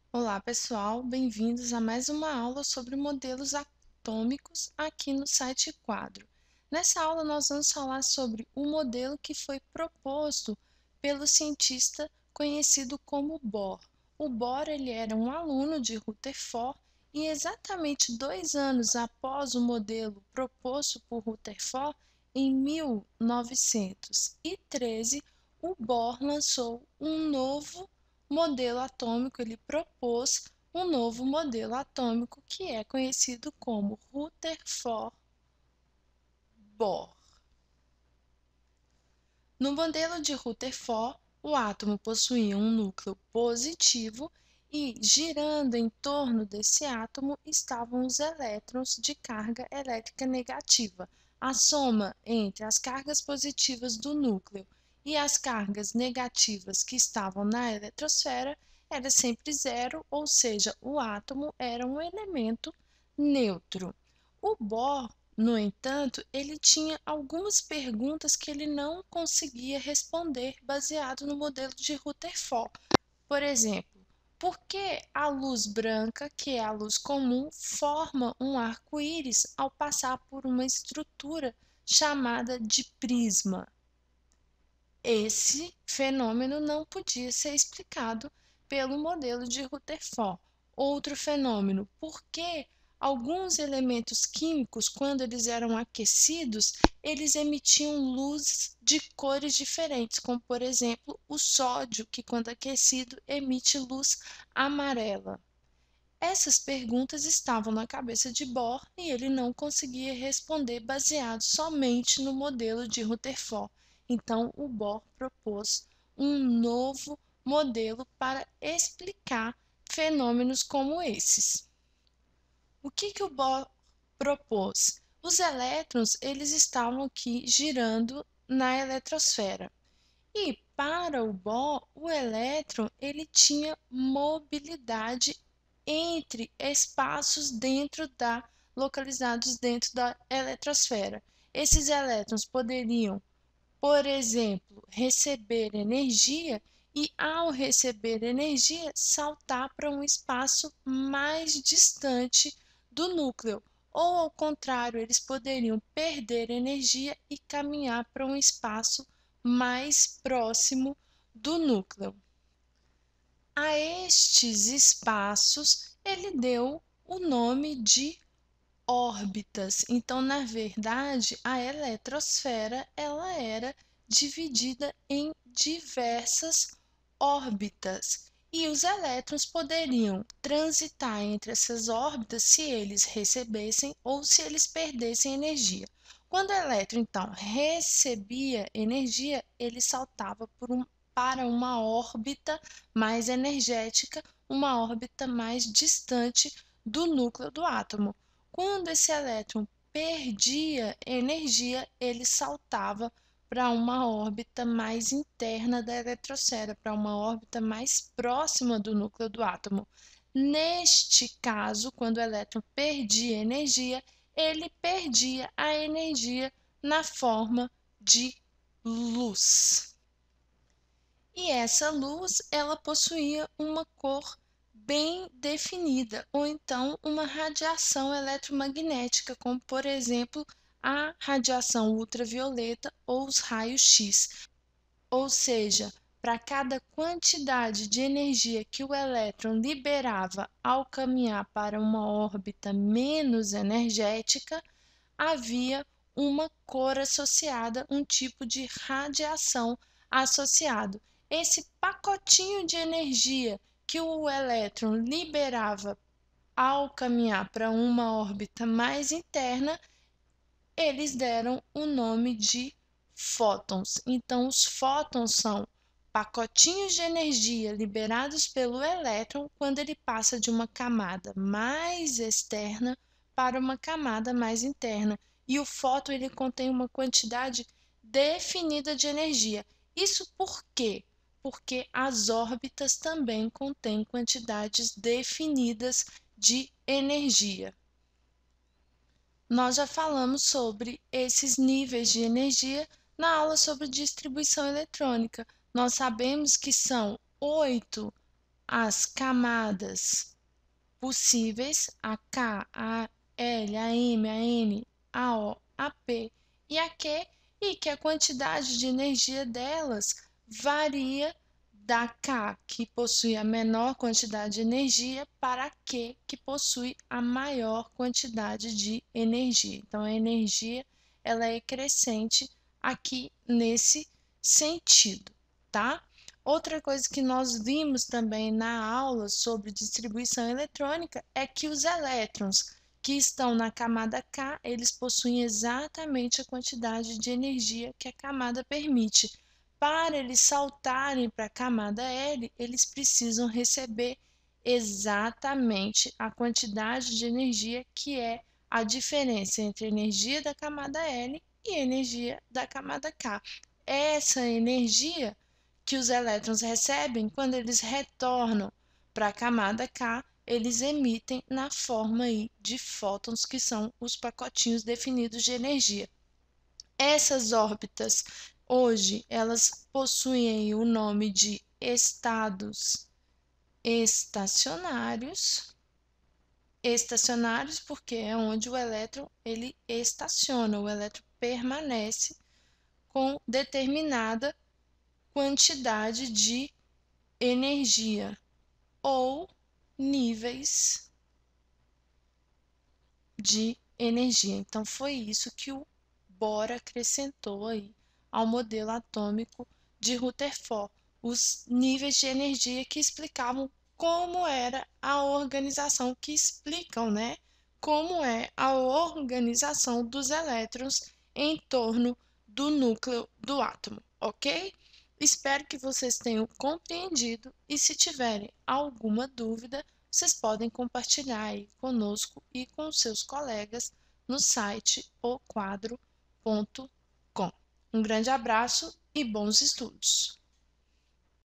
Olá, pessoal, bem-vindos a mais uma aula sobre modelos atômicos aqui no site Quadro. Nessa aula, nós vamos falar sobre o modelo que foi proposto pelo cientista conhecido como Bohr. O Bohr ele era um aluno de Rutherford e exatamente 2 anos após o modelo proposto por Rutherford, em 1913, o Bohr lançou um novo modelo atômico, ele propôs um novo modelo atômico que é conhecido como Rutherford-Bohr. No modelo de Rutherford, o átomo possuía um núcleo positivo e, girando em torno desse átomo, estavam os elétrons de carga elétrica negativa. A soma entre as cargas positivas do núcleo e as cargas negativas que estavam na eletrosfera era sempre zero, ou seja, o átomo era um elemento neutro. O Bohr, no entanto, ele tinha algumas perguntas que ele não conseguia responder baseado no modelo de Rutherford. Por exemplo, por que a luz branca, que é a luz comum, forma um arco-íris ao passar por uma estrutura chamada de prisma? Esse fenômeno não podia ser explicado pelo modelo de Rutherford. Outro fenômeno, por que alguns elementos químicos, quando eles eram aquecidos, eles emitiam luz de cores diferentes, como por exemplo o sódio, que quando aquecido emite luz amarela. Essas perguntas estavam na cabeça de Bohr e ele não conseguia responder baseado somente no modelo de Rutherford. Então, o Bohr propôs um novo modelo para explicar fenômenos como esses. O que o Bohr propôs? Os elétrons eles estavam aqui girando na eletrosfera. E para o Bohr, o elétron ele tinha mobilidade entre espaços localizados dentro da eletrosfera. Esses elétrons poderiam, por exemplo, receber energia e, ao receber energia, saltar para um espaço mais distante do núcleo. Ou, ao contrário, eles poderiam perder energia e caminhar para um espaço mais próximo do núcleo. A estes espaços, ele deu o nome de órbitas. Então, na verdade, a eletrosfera ela era dividida em diversas órbitas e os elétrons poderiam transitar entre essas órbitas se eles recebessem ou se eles perdessem energia. Quando o elétron, então, recebia energia, ele saltava para uma órbita mais energética, uma órbita mais distante do núcleo do átomo. Quando esse elétron perdia energia, ele saltava para uma órbita mais interna da eletrosfera, para uma órbita mais próxima do núcleo do átomo. Neste caso, quando o elétron perdia energia, ele perdia a energia na forma de luz. E essa luz, ela possuía uma cor bem definida, ou então uma radiação eletromagnética, como por exemplo a radiação ultravioleta ou os raios X. Ou seja, para cada quantidade de energia que o elétron liberava ao caminhar para uma órbita menos energética, havia uma cor associada, um tipo de radiação associado. Esse pacotinho de energia que o elétron liberava ao caminhar para uma órbita mais interna, eles deram o nome de fótons. Então, os fótons são pacotinhos de energia liberados pelo elétron quando ele passa de uma camada mais externa para uma camada mais interna. E o fóton ele contém uma quantidade definida de energia. Isso por quê? Porque as órbitas também contêm quantidades definidas de energia. Nós já falamos sobre esses níveis de energia na aula sobre distribuição eletrônica. Nós sabemos que são 8 as camadas possíveis, a K, a L, a M, a N, a O, a P e a Q, e que a quantidade de energia delas varia da K, que possui a menor quantidade de energia, para a Q, que possui a maior quantidade de energia. Então, a energia ela é crescente aqui nesse sentido, tá? Outra coisa que nós vimos também na aula sobre distribuição eletrônica é que os elétrons que estão na camada K, eles possuem exatamente a quantidade de energia que a camada permite. Para eles saltarem para a camada L, eles precisam receber exatamente a quantidade de energia que é a diferença entre a energia da camada L e a energia da camada K. Essa energia que os elétrons recebem, quando eles retornam para a camada K, eles emitem na forma aí de fótons, que são os pacotinhos definidos de energia. Essas órbitas, hoje, elas possuem o nome de estados estacionários. Estacionários porque é onde o elétron ele estaciona, o elétron permanece com determinada quantidade de energia ou níveis de energia. Então, foi isso que o Bohr acrescentou aí ao modelo atômico de Rutherford, os níveis de energia que explicavam como era a organização, que explicam, né, como é a organização dos elétrons em torno do núcleo do átomo, ok? Espero que vocês tenham compreendido e se tiverem alguma dúvida, vocês podem compartilhar aí conosco e com seus colegas no site oquadro.com. Um grande abraço e bons estudos!